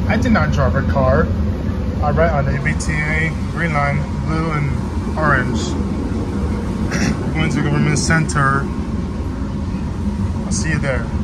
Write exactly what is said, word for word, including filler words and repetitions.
I did not drive a car. I ride on the M B T A, green line, blue and orange. We're going to the government center. I'll see you there.